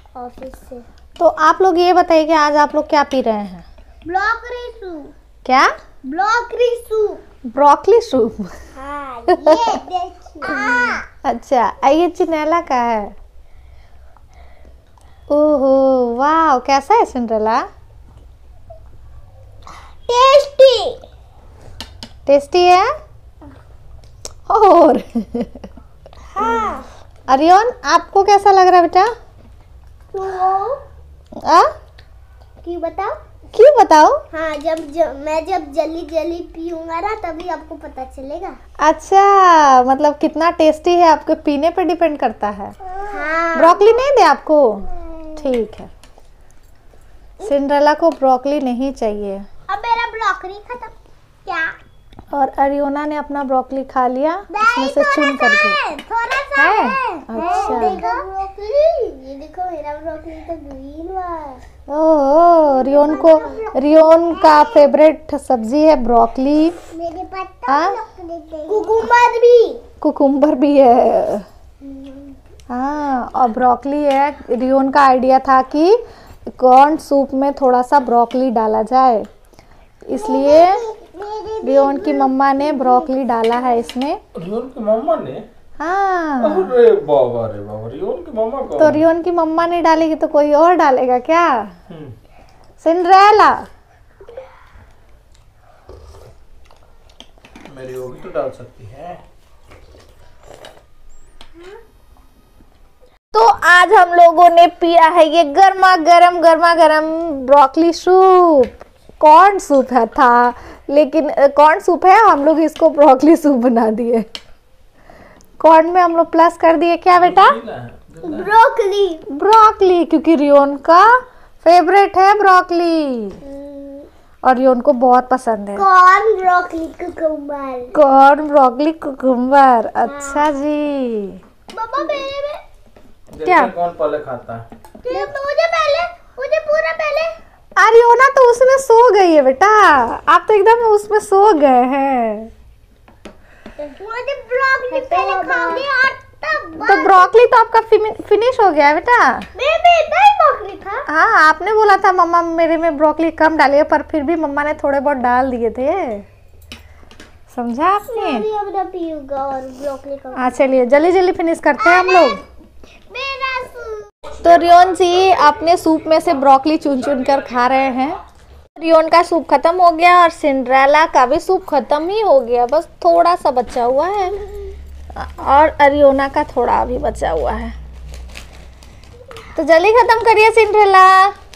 Office से। तो आप लोग ये बताइए कि आज आप लोग क्या पी रहे हैं? Broccoli soup. क्या? Broccoli soup. Broccoli soup. हाँ, ये देखिए। अच्छा, ये चिनेला का है। ओहो वाह, कैसा है सिंड्रेला? टेस्टी। टेस्टी है। और हाँ। अरियन, आपको कैसा लग रहा है बेटा? क्यों बताओ? क्यों बताओ? हाँ, मैं जल्दी जल्दी पीऊंगा ना तभी आपको पता चलेगा। अच्छा, मतलब कितना टेस्टी है आपके पीने पर डिपेंड करता है। हाँ। ब्रोकली नहीं दे आपको? ठीक है, सिंड्रेला को ब्रोकली नहीं चाहिए। अब मेरा ब्रोकली खत्म। क्या? और अरियोना ने अपना ब्रोकली खा लिया, इसमें से चुन करके। थोड़ा सा है? अच्छा। अच्छा। ये देखो मेरा ब्रोकली तो ग्रीन हुआ। ओह, रियोन का फेवरेट सब्जी है ब्रोकली। मेरे पास कुकुम्बर भी। कुकुम्बर भी है। हाँ, और ब्रोकली है। रियोन का आइडिया था कि कॉर्न सूप में थोड़ा सा ब्रोकली डाला जाए, इसलिए रियोन की मम्मा ने ब्रोकली डाला है इसमें। रियोन की मम्मा ने? हाँ। अरे बाबा रे बाबा, रियोन की मम्मा कौन? तो रियोन की मम्मा नहीं डालेगी तो कोई और डालेगा क्या? सिंड्रेला। मेरी वो भी तो डाल सकती है। तो आज हम लोगों ने पिया है ये गर्मा गर्म ब्रोकली सूप। कॉर्न सूप है था, लेकिन कॉर्न सूप है, हम लोग इसको ब्रोकली सूप बना दिए। कॉर्न में हम लोग प्लस कर दिए क्या बेटा? ब्रोकली। ब्रोकली, क्योंकि रियोन का फेवरेट है ब्रोकली और रियोन को बहुत पसंद है। Corn broccoli cucumber. Corn broccoli cucumber. अच्छा जी। पापा मेरे क्या? कौन पहले खाता है? मुझे पूरा पहले। अरियोना तो उसमें सो गई है बेटा, आप तो एकदम उसमें सो गए हैं। मुझे ब्रोकली पहले खाओगे और तब। तो ब्रोकली तो आपका फिनिश हो गया है बेटा। मेरे इतना ही ब्रोकली था। हाँ, आपने बोला था मम्मा मेरे में ब्रोकली कम डालिए, पर फिर भी मम्मा ने थोड़े बहुत डाल दिए थे, समझा आपने? मैं भी अब ना पीऊंगा और ब्रोकली का। हाँ, चलिए जल्दी जल्दी फिनिश करते हैं हम लोग। मेरा सूप। तो रियोन जी अपने सूप में से ब्रोकली चुन चुन कर खा रहे हैं। रियोन का सूप खत्म हो गया और सिंड्रेला का भी सूप खत्म ही हो गया, बस थोड़ा सा बचा हुआ है और अरियोना का थोड़ा भी बचा हुआ है। तो जल्दी खत्म करिए सिंड्रेला।